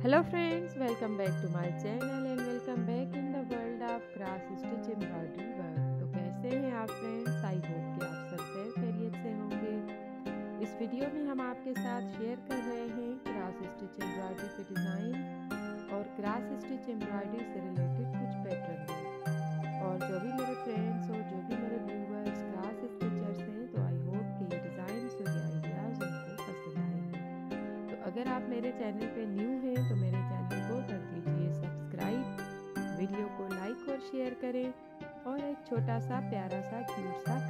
Hello friends, welcome back to my channel and welcome back in the world of cross stitch embroidery work। तो कैसे हैं आप friends? I hope कि आप सब खैरियत से होंगे। इस वीडियो में हम आपके साथ शेयर कर रहे हैं क्रॉस स्टिच एम्ब्रॉयडरी के डिज़ाइन और क्रॉस स्टिच एम्ब्रॉयडरी से रिलेटेड कुछ पैटर्न। और जो भी मेरे फ्रेंड्स और जो भी मेरे व्यूवर्स क्रॉस स्टिचर्स हैं, तो आई होप कि ये डिज़ाइन और ये आइडियाज़ उनको पसंद आएंगे। तो अगर आप मेरे चैनल पे न्यू हैं तो मेरे चैनल को कर दीजिए सब्सक्राइब, वीडियो को लाइक और शेयर करें और एक छोटा सा प्यारा सा क्यूट सा